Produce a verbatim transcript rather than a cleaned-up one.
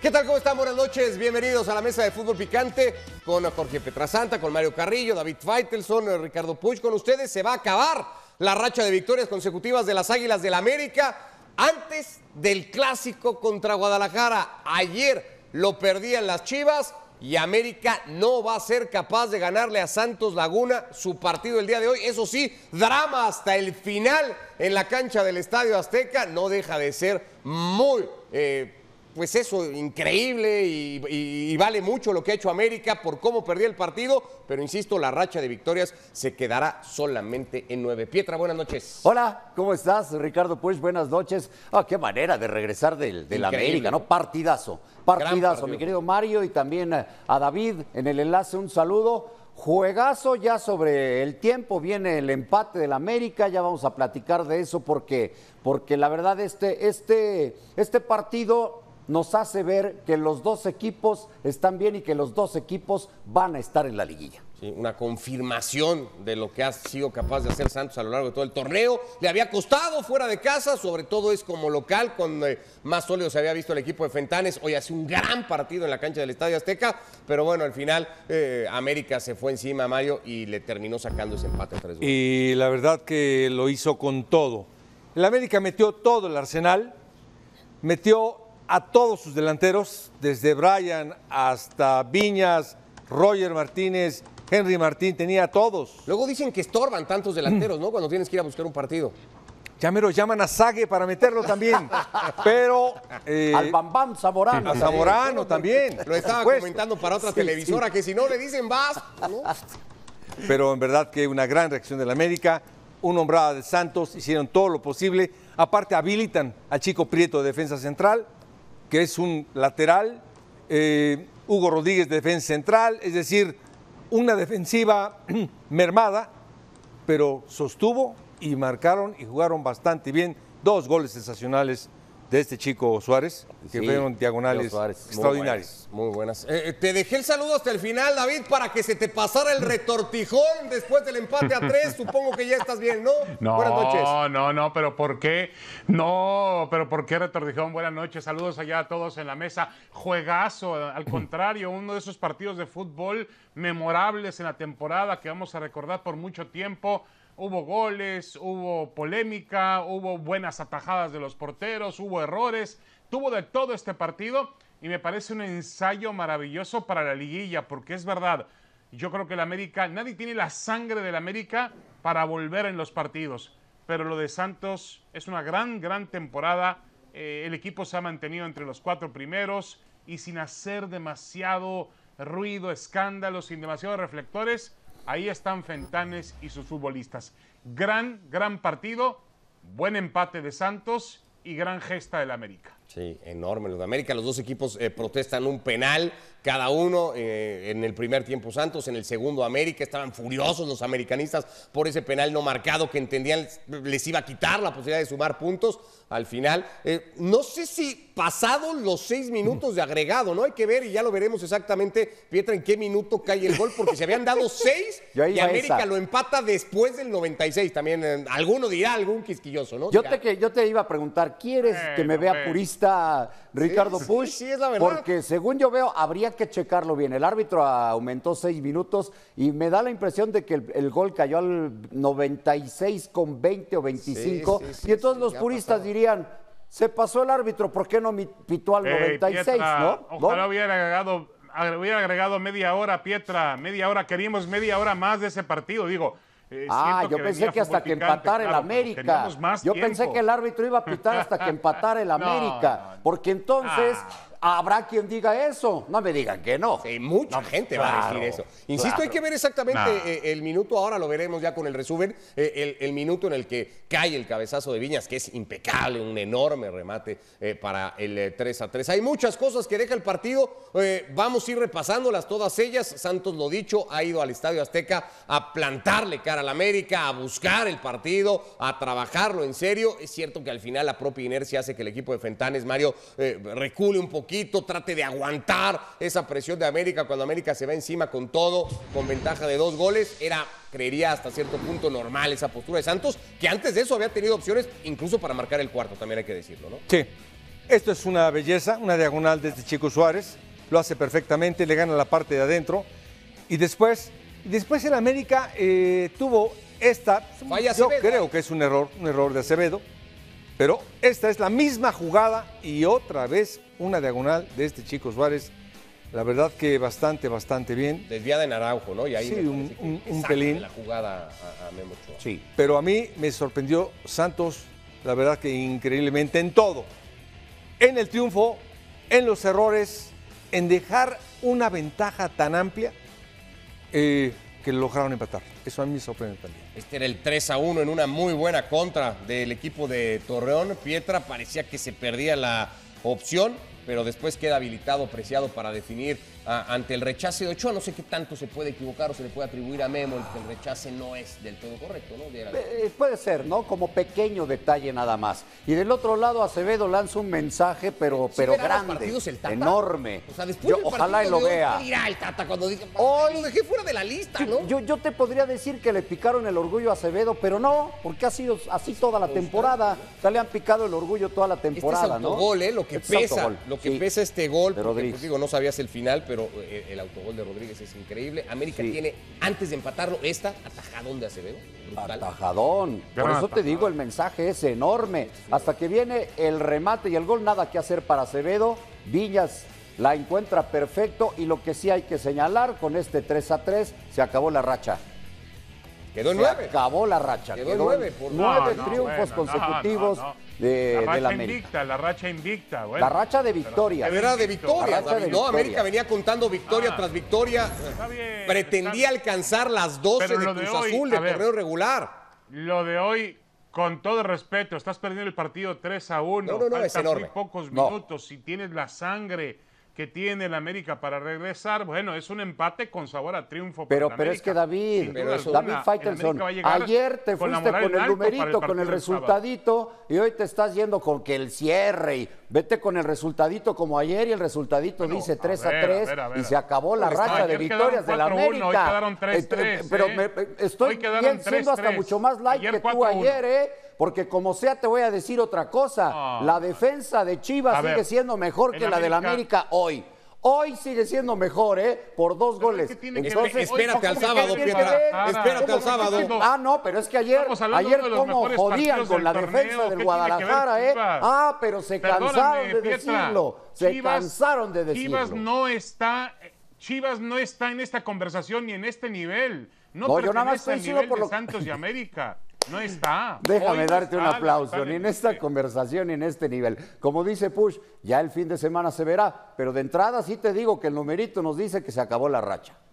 ¿Qué tal? ¿Cómo están? Buenas noches. Bienvenidos a la mesa de fútbol picante con Jorge Pietrasanta, con Mario Carrillo, David Faitelson, Ricardo Puig. Con ustedes se va a acabar la racha de victorias consecutivas de las Águilas del América antes del clásico contra Guadalajara. Ayer lo perdían las Chivas y América no va a ser capaz de ganarle a Santos Laguna su partido el día de hoy. Eso sí, drama hasta el final en la cancha del Estadio Azteca. No deja de ser muy... Eh, Pues eso, increíble y, y, y vale mucho lo que ha hecho América por cómo perdió el partido, pero insisto, la racha de victorias se quedará solamente en nueve. Pietra, buenas noches. Hola, ¿cómo estás? Ricardo Puig, buenas noches. Ah, qué manera de regresar del, del América, ¿no? Partidazo, partidazo, mi querido Mario, y también a David en el enlace, un saludo. Juegazo ya sobre el tiempo, viene el empate del América, ya vamos a platicar de eso porque, porque la verdad este, este, este partido nos hace ver que los dos equipos están bien y que los dos equipos van a estar en la liguilla. Sí, una confirmación de lo que ha sido capaz de hacer Santos a lo largo de todo el torneo. Le había costado fuera de casa, sobre todo es como local, con eh, más sólido se había visto el equipo de Fentanes. Hoy hace un gran partido en la cancha del Estadio Azteca, pero bueno, al final eh, América se fue encima, Mario, y le terminó sacando ese empate tres goles. Y la verdad que lo hizo con todo. El América metió todo el arsenal, metió a todos sus delanteros, desde Brian hasta Viñas, Roger Martínez, Henry Martín, tenía a todos. Luego dicen que estorban tantos delanteros, ¿no? Cuando tienes que ir a buscar un partido. Ya me lo llaman a Sague para meterlo también, pero... Eh, Al Bambam Zamorano. A Zamorano también. Lo estaba comentando para otra sí, televisora, sí. Que si no le dicen vas, ¿no? Pero en verdad que una gran reacción del América, una hombrada de Santos, hicieron todo lo posible. Aparte habilitan al Chico Prieto de defensa central, que es un lateral, eh, Hugo Rodríguez de defensa central, es decir, una defensiva mermada, pero sostuvo y marcaron y jugaron bastante bien. Dos goles sensacionales de este chico Suárez, que sí, fueron diagonales Suárez, extraordinarios. Muy buenas. Muy buenas. Eh, te dejé el saludo hasta el final, David, para que se te pasara el retortijón después del empate a tres. Supongo que ya estás bien, ¿no? No, buenas noches. No, no, no, pero ¿por qué? No, pero ¿por qué retortijón? Buenas noches, saludos allá a todos en la mesa. Juegazo, al contrario, uno de esos partidos de fútbol memorables en la temporada que vamos a recordar por mucho tiempo. Hubo goles, hubo polémica, hubo buenas atajadas de los porteros, hubo errores, tuvo de todo este partido y me parece un ensayo maravilloso para la liguilla, porque es verdad, yo creo que el América, nadie tiene la sangre del América para volver en los partidos, pero lo de Santos es una gran, gran temporada, eh, el equipo se ha mantenido entre los cuatro primeros y sin hacer demasiado ruido, escándalo, sin demasiados reflectores. Ahí están Fentanes y sus futbolistas. Gran, gran partido, buen empate de Santos y gran gesta del América. Sí, enorme. Los de América, los dos equipos eh, protestan un penal cada uno. Eh, en el primer tiempo Santos, en el segundo América. Estaban furiosos los americanistas por ese penal no marcado que entendían les iba a quitar la posibilidad de sumar puntos al final. Eh, no sé si pasados los seis minutos de agregado, ¿no? Hay que ver y ya lo veremos exactamente, Pietra, en qué minuto cae el gol, porque se habían dado seis y América esa. Lo empata después del noventa y seis. También eh, alguno dirá, algún quisquilloso, ¿no? Yo te, que, yo te iba a preguntar, ¿quieres eh, que me vea eh. purista Ricardo sí, Puig? Sí, sí, es la verdad. Porque según yo veo, habría que checarlo bien. El árbitro aumentó seis minutos y me da la impresión de que el, el gol cayó al noventa y seis con veinte o veinticinco. Sí, sí, sí, y entonces sí, los puristas dirían, se pasó el árbitro, ¿por qué no pitó al noventa y seis? Pietra, ¿no? Ojalá ¿No? hubiera agregado, hubiera agregado media hora, Pietra, media hora. Queríamos media hora más de ese partido, digo. Eh, ah, yo que pensé que hasta que empatara el claro, América. Yo tiempo. pensé que el árbitro iba a pitar hasta que empatara el América. No, no, no. Porque entonces ah. habrá quien diga eso. No me digan que no. Sí, mucha no, gente claro, va a decir eso. Insisto, claro. Hay que ver exactamente nah. eh, el minuto. Ahora lo veremos ya con el resumen. Eh, el, el minuto en el que cae el cabezazo de Viñas, que es impecable, un enorme remate eh, para el eh, tres a tres. Hay muchas cosas que deja el partido. Eh, vamos a ir repasándolas todas ellas. Santos, lo dicho, ha ido al Estadio Azteca a plantarle cara a la América, a buscar el partido, a trabajarlo en serio. Es cierto que al final la propia inercia hace que el equipo de Fentanes, Mario, eh, recule un poquito, trate de aguantar esa presión de América cuando América se va encima con todo, con ventaja de dos goles. Era, creería, hasta cierto punto normal esa postura de Santos, que antes de eso había tenido opciones incluso para marcar el cuarto, también hay que decirlo, ¿no? Sí. Esto es una belleza, una diagonal de este Chico Suárez, lo hace perfectamente, le gana la parte de adentro y después, después el América eh, tuvo esta, Falla yo Acevedo. creo que es un error, un error de Acevedo, pero esta es la misma jugada y otra vez una diagonal de este Chico Suárez, la verdad que bastante, bastante bien. Desviada en Araujo, ¿no? Y ahí Sí, me un- parece que un- le un saca pelín. de la jugada a, a Memo Ochoa. Sí. Pero a mí me sorprendió Santos, la verdad que increíblemente en todo. En el triunfo, en los errores, en dejar una ventaja tan amplia eh, que lograron empatar. Eso a mí me sorprende también. Este era el tres a uno en una muy buena contra del equipo de Torreón. Pietra parecía que se perdía la opción, pero después queda habilitado Preciado para definir ah, ante el rechace de Ochoa. No sé qué tanto se puede equivocar o se le puede atribuir a Memo el que el rechace no es del todo correcto, ¿no? De- Eh, puede ser, ¿no? Como pequeño detalle nada más. Y del otro lado, Acevedo lanza un mensaje, pero, ¿Sí pero verá los grande, partidos el Tata? enorme. O sea, después Yo, del ojalá y partido lo de hoy, vea. ¿qué dirá el Tata cuando diga, Hoy- lo dejé fuera de la lista, ¿no? Yo, yo te podría decir que le picaron el orgullo a Acevedo, pero no, porque ha sido así toda la temporada. O sea, le han picado el orgullo toda la Este es temporada, ¿no? autogol, ¿eh? Lo que Este es pesa, autogol, lo que sí. pesa este gol, De porque, Rodríguez. pues, digo, no sabías el final, pero eh, el autogol de Rodríguez es increíble. América Sí. tiene, antes de empatarlo, esta atajadón de Acevedo. Brutal. Atajadón. Por Gran eso te atajada. digo, el mensaje es enorme. Hasta que viene el remate y el gol, nada que hacer para Acevedo. Viñas la encuentra perfecto y lo que sí hay que señalar, con este tres a tres, se acabó la racha. Quedó en Se nueve. acabó la racha. Quedó en nueve por- nueve No, no, triunfos bueno, no, consecutivos no, no. de, la de racha la América. invicta, la racha invicta. Bueno, La racha de victorias. Pero era de victoria, La racha David, de ¿no? victorias. América venía contando victoria Ah, tras victoria. está bien, Pretendía está- alcanzar las doce Pero de lo de Cruz hoy, Azul de a ver. torneo regular. Lo de hoy, con todo respeto, estás perdiendo el partido tres a uno. No, no, no, es Faltan enorme. muy pocos No. minutos. Si tienes la sangre que tiene el América para regresar, bueno, es un empate con sabor a triunfo. Pero, para el pero es América. que David, Sin Pero duda eso- alguna, David el Faitelson, América va a llegar ayer te con la fuiste moral con en el alto para numerito, con partido el del sábado. resultadito y hoy te estás yendo con que el cierre y vete con el resultadito como ayer y el resultadito Bueno, dice a tres a ver, a tres ver, a ver, y a se ver. acabó la Pues, racha ayer de quedaron victorias de la cuatro uno, América. hoy quedaron tres tres, Eh, Pero ¿eh? me- estoy Hoy quedaron bien, siendo hasta tres tres. mucho más like Ayer que tú cuatro uno. ayer, ¿eh? Porque como sea te voy a decir otra cosa. Ah. La defensa de Chivas A sigue ver, siendo mejor el que la de la América- América hoy. Hoy sigue siendo mejor, ¿eh? Por dos Pero goles. ¿qué tiene que Entonces, ver? Espérate al ¿cómo que sábado, tiene que Pietra. ver? Espérate al ¿Cómo que sábado. tiene- Ah, no, pero es que ayer, Estamos hablando ayer de los cómo mejores jodían partidos con del la torneo. defensa ¿Qué del tiene Guadalajara, que ver ¿eh? Chivas? Ah, pero se Perdóname, cansaron de Pietra. decirlo. Se Chivas- cansaron de decirlo. Chivas no está, Chivas no está en esta conversación ni en este nivel. No, No, yo nada más pertenece al estoy diciendo nivel por de lo- Santos y América. No está. Déjame Hoy no darte un está, aplauso, ni en esta lamentablemente. conversación ni en este nivel. Como dice Push, ya el fin de semana se verá, pero de entrada sí te digo que el numerito nos dice que se acabó la racha.